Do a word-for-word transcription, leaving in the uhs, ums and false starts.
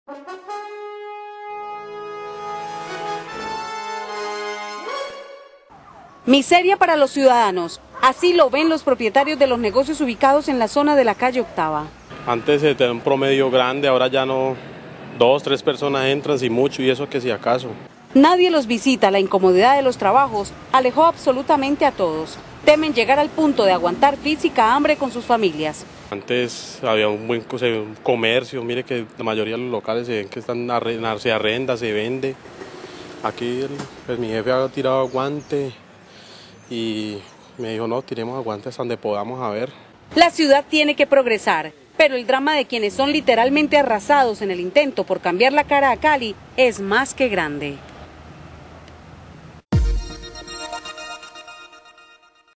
Miseria para los ciudadanos, así lo ven los propietarios de los negocios ubicados en la zona de la calle Octava. Antes se tenía un promedio grande, ahora ya no, dos, tres personas entran, si mucho, y eso que si acaso. Nadie los visita, la incomodidad de los trabajos alejó absolutamente a todos. Temen llegar al punto de aguantar física hambre con sus familias. Antes había un buen comercio, mire que la mayoría de los locales se ven que están se arrenda, se vende. Aquí el, pues mi jefe ha tirado aguante y me dijo, no, tiremos aguantes donde podamos a ver. La ciudad tiene que progresar, pero el drama de quienes son literalmente arrasados en el intento por cambiar la cara a Cali es más que grande.